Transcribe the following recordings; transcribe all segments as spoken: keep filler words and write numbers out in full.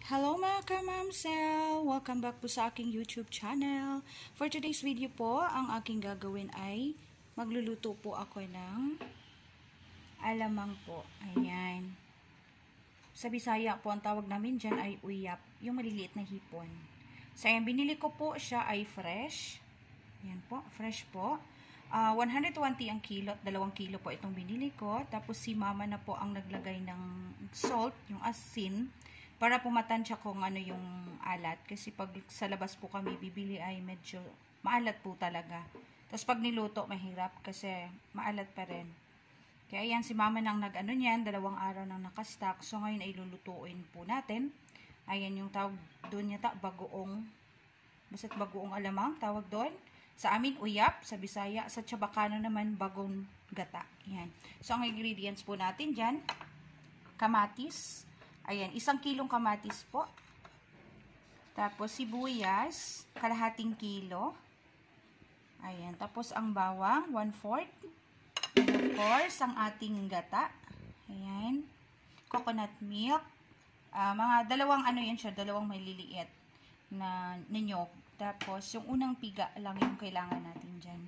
Hello mga kamamsel! Welcome back po sa aking YouTube channel. For today's video po, ang aking gagawin ay magluluto po ako ng alamang po. Ayan. Sa Bisaya po, ang tawag namin dyan ay uyap. Yung maliliit na hipon. So, ayan, binili ko po siya ay fresh. Ayan po, fresh po. Uh, one hundred twenty ang kilo at dalawang kilo po itong binili ko. Tapos si mama na po ang naglagay ng salt, yung asin, para pumatansya kung ano yung alat. Kasi pag sa labas po kami bibili ay medyo maalat po talaga. Tapos pag niluto, mahirap kasi maalat pa rin. Kaya yan, si mama nang nag-ano niyan, dalawang araw nang nakastock. So ngayon ay lulutuin po natin. Ayan yung tawag doon yata, bagoong. Basta't bagoong alamang, tawag doon. Sa amin, uyap. Sa Bisaya, sa Chabacano naman, bagong gata. Yan. So ang ingredients po natin dyan, kamatis. Ayan, isang kilong kamatis po. Tapos sibuyas, kalahating kilo. Ayan, tapos ang bawang, one fourth. And of course, ang ating gata. Ayan, coconut milk. Uh, mga dalawang ano yan siya, dalawang maliliit na ninyog. Tapos, yung unang piga lang yung kailangan natin dyan.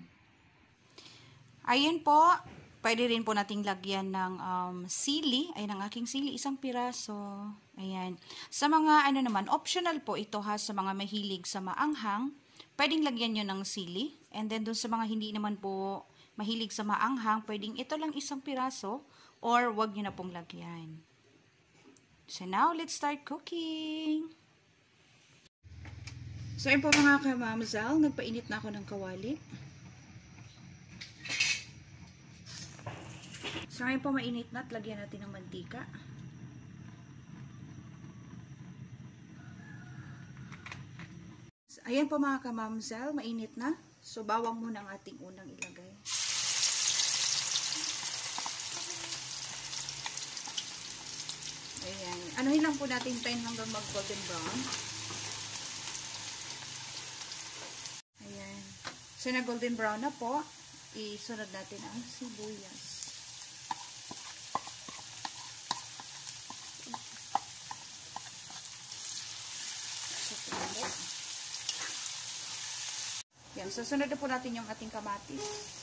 Ayan po. Pwede rin po nating lagyan ng um, sili. Ayan ang aking sili, isang piraso. Ayan. Sa mga ano naman, optional po ito ha, sa mga mahilig sa maanghang. Pwedeng lagyan nyo ng sili. And then dun sa mga hindi naman po mahilig sa maanghang, pwedeng ito lang isang piraso or wag nyo na pong lagyan. So now, let's start cooking. So ayun po mga kamamzal, nagpainit na ako ng kawali. So, ngayon po mainit na at lagyan natin ng mantika. So, ayan po mga kamamsel, mainit na. So, bawang muna ang ating unang ilagay. Ayan. Anuhin lang po natin tayo hanggang mag-golden brown. Ayan. So, na golden brown na po, isunod natin ang sibuyas. Yan, susunod na po natin yung ating kamatis.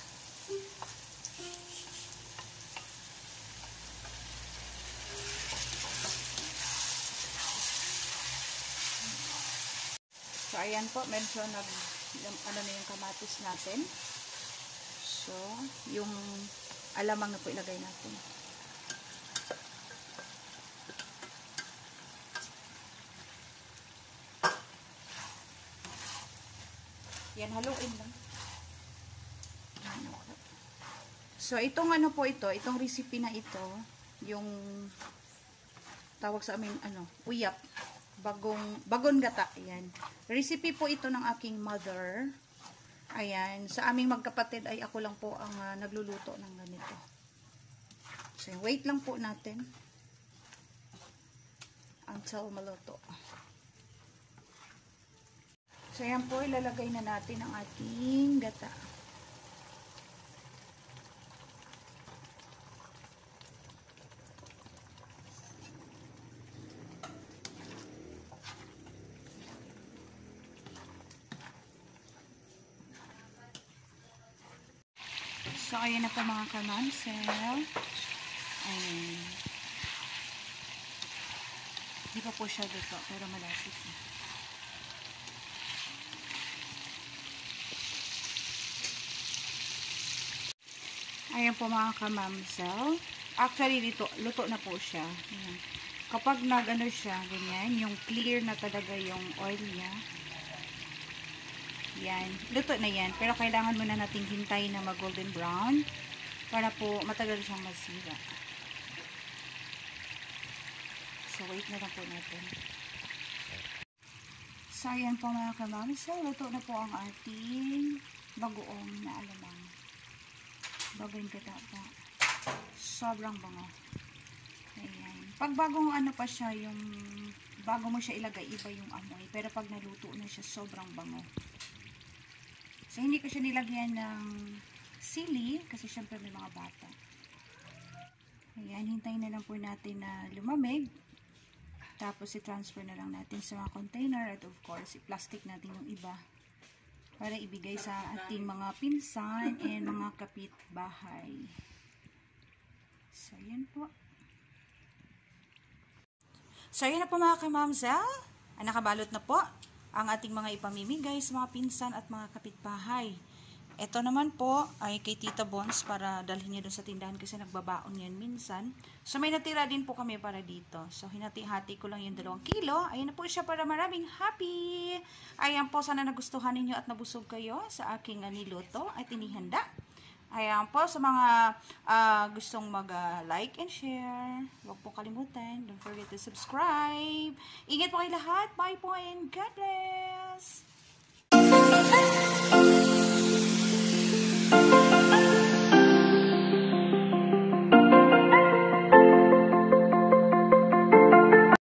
So, ayan po, medyo nag, ano na yung kamatis natin. So, yung alamang na po ilagay natin. Yan, haluin lang. So, itong ano po ito, itong recipe na ito, yung tawag sa amin, ano, uyap, bagong, bagong gata, ayan. Recipe po ito ng aking mother. Ayan, sa aming magkapatid ay ako lang po ang uh, nagluluto ng ganito. So, wait lang po natin until maluto. So, ayan po, ilalagay na natin ang ating gata. So, ayan na po mga kamamsel. Ayan. Hindi pa po siya dito, pero malapit na. Ayan po mga kamamsel. Actually, dito, luto na po siya. Ayan. Kapag nag-ano siya, ganyan, yung clear na talaga yung oil niya. Yan. Luto na yan. Pero kailangan muna natin hintayin na mag-golden brown para po matagal siyang masira. So, wait na lang po natin. So, ayan po mga kamamsel. Luto na po ang ating bagoong na alamang. Bagong gata pa. Sobrang bango. Ayan. Pag bagong ano pa siya, yung bago mo siya ilagay, iba yung amoy. Pero pag naluto na siya, sobrang bango. So, hindi ko siya nilagyan ng sili, kasi syempre may mga bata. Ayan, hintayin na lang po natin na lumamig. Tapos, i-transfer na lang natin sa mga container. At of course, i-plastic natin yung iba para ibigay sa ating mga pinsan and mga kapitbahay. So, yan po. So, yan na po mga kamamsel. Nakabalot na po ang ating mga ipamimigay sa mga pinsan at mga kapitbahay. Ito naman po ay kay Tita Bons para dalhin niya doon sa tindahan kasi nagbabaon yan minsan. So may natira din po kami para dito. So hinati-hati ko lang yung dalawang kilo. Ayun na po siya para maraming happy. Ayan po, sana nagustuhan ninyo at nabusog kayo sa aking uh, niluto at inihanda. Ayan po, sa mga uh, gustong mag-like uh, and share, huwag po kalimutan. Don't forget to subscribe. Ingat po kayo lahat. Bye po and God bless!